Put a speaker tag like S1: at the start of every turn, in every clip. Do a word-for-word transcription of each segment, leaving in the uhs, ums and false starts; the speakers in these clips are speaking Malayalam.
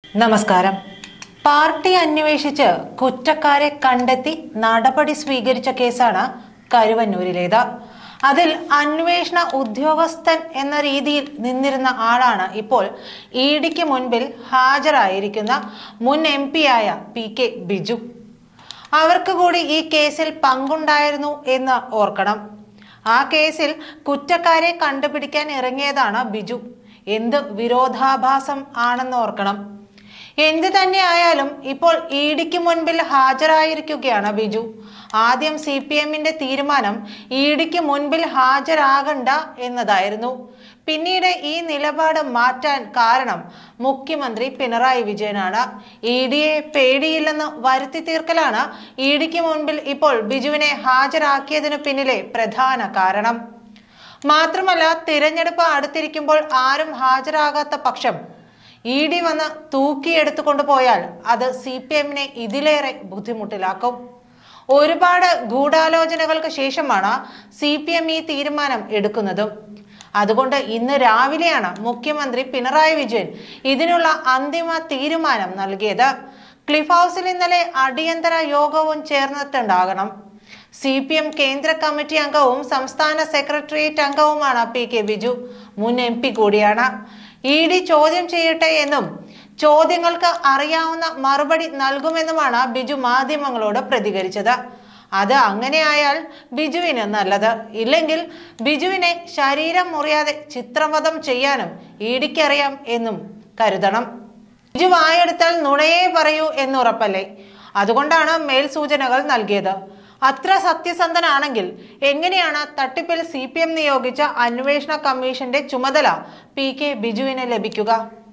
S1: നമസ്കാരം. പാർട്ടി അന്വേഷിച്ച് കുറ്റക്കാരെ കണ്ടെത്തി നടപടി സ്വീകരിച്ച കേസാണ് കരുവന്നൂരിലേത്. അതിൽ അന്വേഷണ ഉദ്യോഗസ്ഥൻ എന്ന രീതിയിൽ നിന്നിരുന്ന ആളാണ് ഇപ്പോൾ ഇ ഡിക്ക് മുൻപിൽ ഹാജരായിരിക്കുന്ന മുൻ എം പി ആയ പി കെ ബിജു. അവർക്ക് കൂടി ഈ കേസിൽ പങ്കുണ്ടായിരുന്നു എന്ന് ഓർക്കണം. ആ കേസിൽ കുറ്റക്കാരെ കണ്ടുപിടിക്കാൻ ഇറങ്ങിയതാണ് ബിജു. എന്ത് വിരോധാഭാസം ആണെന്ന് ഓർക്കണം. എന്ത് തന്നെ ആയാലും ഇപ്പോൾ ഇ ഡിക്ക് മുൻപിൽ ഹാജരായിരിക്കുകയാണ് ബിജു. ആദ്യം സി പി എമ്മിന്റെ തീരുമാനം ഇ ഡിക്ക് മുൻപിൽ ഹാജരാകണ്ട എന്നതായിരുന്നു. പിന്നീട് ഈ നിലപാട് മാറ്റാൻ കാരണം മുഖ്യമന്ത്രി പിണറായി വിജയനാണ്. ഇ ഡിയെ പേടിയില്ലെന്ന് വരുത്തി തീർക്കലാണ് ഇ ഡിക്ക് മുൻപിൽ ഇപ്പോൾ ബിജുവിനെ ഹാജരാക്കിയതിനു പിന്നിലെ പ്രധാന കാരണം. മാത്രമല്ല, തിരഞ്ഞെടുപ്പ് അടുത്തിരിക്കുമ്പോൾ ആരും ഹാജരാകാത്ത പക്ഷം ഇ ഡി വന്ന് തൂക്കിയെടുത്തുകൊണ്ട് പോയാൽ അത് സി പി എമ്മിനെ ഇതിലേറെ ബുദ്ധിമുട്ടിലാക്കും. ഒരുപാട് ഗൂഢാലോചനകൾക്ക് ശേഷമാണ് സി പി എം ഈ തീരുമാനം എടുക്കുന്നതും. അതുകൊണ്ട് ഇന്ന് രാവിലെയാണ് മുഖ്യമന്ത്രി പിണറായി വിജയൻ ഇതിനുള്ള അന്തിമ തീരുമാനം നൽകിയത്. ക്ലിഫ് ഹൗസിൽ ഇന്നലെ അടിയന്തര യോഗവും ചേർന്നിട്ടുണ്ടാകണം. സി പി എം കേന്ദ്ര കമ്മിറ്റി അംഗവും സംസ്ഥാന സെക്രട്ടേറിയറ്റ് അംഗവുമാണ് പി കെ ബിജു. മുൻ എം പി കൂടിയാണ്. ഇ ഡി ചോദ്യം ചെയ്യട്ടെ എന്നും ചോദ്യങ്ങൾക്ക് അറിയാവുന്ന മറുപടി നൽകുമെന്നുമാണ് ബിജു മാധ്യമങ്ങളോട് പ്രതികരിച്ചത്. അത് അങ്ങനെയായാൽ ബിജുവിന് നല്ലത്. ഇല്ലെങ്കിൽ ബിജുവിനെ ശരീരം മുറിയാതെ ചിത്രവധം ചെയ്യാനും ഇ ഡിക്കറിയാം എന്നും കരുതണം. ബിജു വായെടുത്താൽ നുണയേ പറയൂ എന്നുറപ്പല്ലേ. അതുകൊണ്ടാണ് മേൽ സൂചനകൾ നൽകിയത്. അത്ര സത്യസന്ധനാണെങ്കിൽ എങ്ങനെയാണ് തട്ടിപ്പിൽ സി പി എം നിയോഗിച്ച അന്വേഷണ കമ്മീഷന്റെ ചുമതല പി കെ ബിജുവിന് ലഭിക്കുക?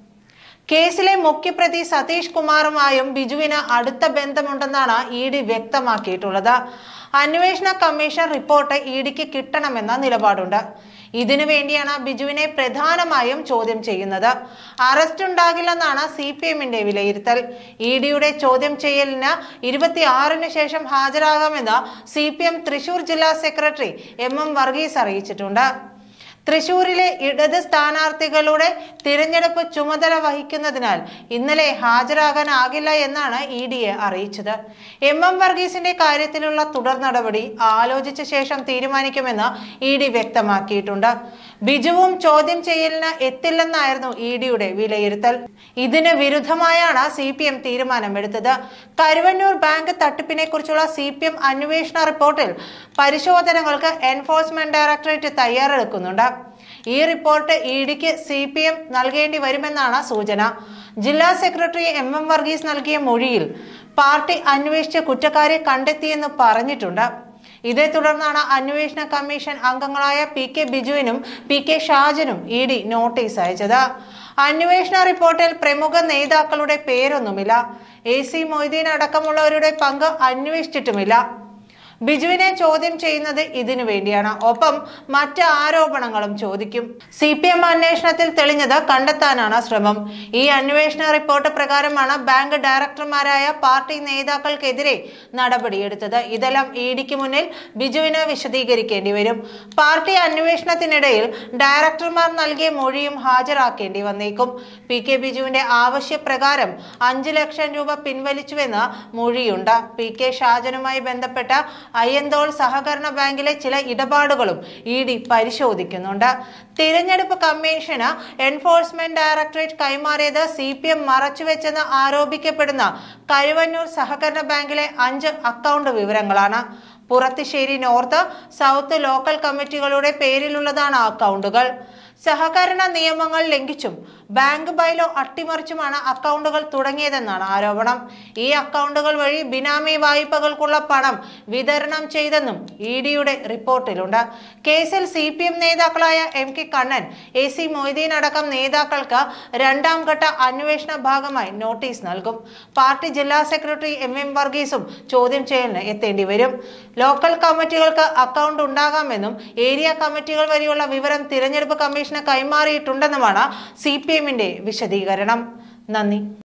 S1: കേസിലെ മുഖ്യപ്രതി സതീഷ് കുമാറുമായും ബിജുവിന് അടുത്ത ബന്ധമുണ്ടെന്നാണ് ഇ ഡി വ്യക്തമാക്കിയിട്ടുള്ളത്. അന്വേഷണ കമ്മീഷൻ റിപ്പോർട്ട് ഇ ഡിക്ക് കിട്ടണമെന്ന നിലപാടുണ്ട്. ഇതിനു വേണ്ടിയാണ് ബിജുവിനെ പ്രധാനമായും ചോദ്യം ചെയ്യുന്നത്. അറസ്റ്റ് ഉണ്ടാകില്ലെന്നാണ് സി പി എമ്മിന്റെ വിലയിരുത്തൽ. ഇ ഡിയുടെ ചോദ്യം ചെയ്യലിന് ഇരുപത്തി ആറിന് ശേഷം ഹാജരാകാമെന്ന് സി പി എം തൃശൂർ ജില്ലാ സെക്രട്ടറി എം എം വർഗീസ് അറിയിച്ചിട്ടുണ്ട്. തൃശൂരിലെ ഇടത് സ്ഥാനാർത്ഥികളുടെ തിരഞ്ഞെടുപ്പ് ചുമതല വഹിക്കുന്നതിനാൽ ഇന്നലെ ഹാജരാകാനാകില്ല എന്നാണ് ഇ ഡിയെ അറിയിച്ചത്. എം എം വർഗീസിന്റെ കാര്യത്തിലുള്ള തുടർ നടപടി ആലോചിച്ച ശേഷം തീരുമാനിക്കുമെന്ന് ഇ ഡി വ്യക്തമാക്കിയിട്ടുണ്ട്. ബിജുവും ചോദ്യം ചെയ്യലിന് എത്തില്ലെന്നായിരുന്നു ഇ ഡിയുടെ വിലയിരുത്തൽ. ഇതിന് വിരുദ്ധമായാണ് സി പി എം തീരുമാനമെടുത്തത്. കരുവന്നൂർ ബാങ്ക് തട്ടിപ്പിനെ കുറിച്ചുള്ള സി പി എം അന്വേഷണ റിപ്പോർട്ടിൽ പരിശോധനകൾക്ക് എൻഫോഴ്സ്മെന്റ് ഡയറക്ടറേറ്റ് തയ്യാറെടുക്കുന്നുണ്ട്. ഈ റിപ്പോർട്ട് ഇ ഡിക്ക് സി പി എം നൽകേണ്ടി വരുമെന്നാണ് സൂചന. ജില്ലാ സെക്രട്ടറി എം എം വർഗീസ് നൽകിയ മൊഴിയിൽ പാർട്ടി അന്വേഷിച്ച് കുറ്റക്കാരെ കണ്ടെത്തിയെന്ന് പറഞ്ഞിട്ടുണ്ട്. ഇതേ തുടർന്നാണ് അന്വേഷണ കമ്മീഷൻ അംഗങ്ങളായ പി കെ ബിജുവിനും പി കെ ഷാജനും ഇ ഡി നോട്ടീസ് അയച്ചത്. അന്വേഷണ റിപ്പോർട്ടിൽ പ്രമുഖ നേതാക്കളുടെ പേരൊന്നുമില്ല. എ സി മൊയ്തീൻ അടക്കമുള്ളവരുടെ പങ്ക് അന്വേഷിച്ചിട്ടുമില്ല. ബിജുവിനെ ചോദ്യം ചെയ്യുന്നത് ഇതിനു വേണ്ടിയാണ്. ഒപ്പം മറ്റ് ആരോപണങ്ങളും ചോദിക്കും. സി പി എം അന്വേഷണത്തിൽ തെളിഞ്ഞത് കണ്ടെത്താനാണ് ശ്രമം. ഈ അന്വേഷണ റിപ്പോർട്ട് പ്രകാരമാണ് ബാങ്ക് ഡയറക്ടർമാരായ പാർട്ടി നേതാക്കൾക്കെതിരെ നടപടിയെടുത്തത്. ഇതെല്ലാം ഇ ഡിക്ക് മുന്നിൽ ബിജുവിന് വിശദീകരിക്കേണ്ടി വരും. പാർട്ടി അന്വേഷണത്തിനിടയിൽ ഡയറക്ടർമാർ നൽകിയ മൊഴിയും ഹാജരാക്കേണ്ടി വന്നേക്കും. പി കെ ബിജുവിന്റെ ആവശ്യപ്രകാരം അഞ്ചു ലക്ഷം രൂപ പിൻവലിച്ചുവെന്ന് മൊഴിയുണ്ട്. പി കെ ഷാജനുമായി ബന്ധപ്പെട്ട അയ്യന്തോൾ സഹകരണ ബാങ്കിലെ ചില ഇടപാടുകളും ഇ ഡി പരിശോധിക്കുന്നുണ്ട്. തിരഞ്ഞെടുപ്പ് കമ്മീഷന് എൻഫോഴ്സ്മെന്റ് ഡയറക്ടറേറ്റ് കൈമാറിയത് സി പി എം മറച്ചുവെച്ചെന്ന് ആരോപിക്കപ്പെടുന്ന കരുവന്നൂർ സഹകരണ ബാങ്കിലെ അഞ്ച് അക്കൗണ്ട് വിവരങ്ങളാണ്. പുറത്തിശ്ശേരി നോർത്ത്, സൗത്ത് ലോക്കൽ കമ്മിറ്റികളുടെ പേരിലുള്ളതാണ് അക്കൗണ്ടുകൾ. സഹകരണ നിയമങ്ങൾ ലംഘിച്ചും ബാങ്ക് ബൈലോ അട്ടിമറിച്ചുമാണ് അക്കൗണ്ടുകൾ തുടങ്ങിയതെന്നാണ് ആരോപണം. ഈ അക്കൗണ്ടുകൾ വഴി ബിനാമി വായ്പകൾക്കുള്ള പണം വിതരണം ചെയ്തെന്നും ഇ ഡിയുടെ റിപ്പോർട്ടിലുണ്ട്. കേസിൽ സി പി എം നേതാക്കളായ എം കെ കണ്ണൻ, എ സി മൊയ്തീൻ അടക്കം നേതാക്കൾക്ക് രണ്ടാം ഘട്ട അന്വേഷണ ഭാഗമായി നോട്ടീസ് നൽകും. പാർട്ടി ജില്ലാ സെക്രട്ടറി എം എം വർഗീസും ചോദ്യം ചെയ്യലിന് എത്തേണ്ടി വരും. ലോക്കൽ കമ്മിറ്റികൾക്ക് അക്കൗണ്ട് ഉണ്ടാകാമെന്നും ഏരിയ കമ്മിറ്റികൾ വരെയുള്ള വിവരം തിരഞ്ഞെടുപ്പ് കമ്മീഷന് കൈമാറിയിട്ടുണ്ടെന്നുമാണ് സി പി എമ്മിന്റെ വിശദീകരണം. നന്ദി.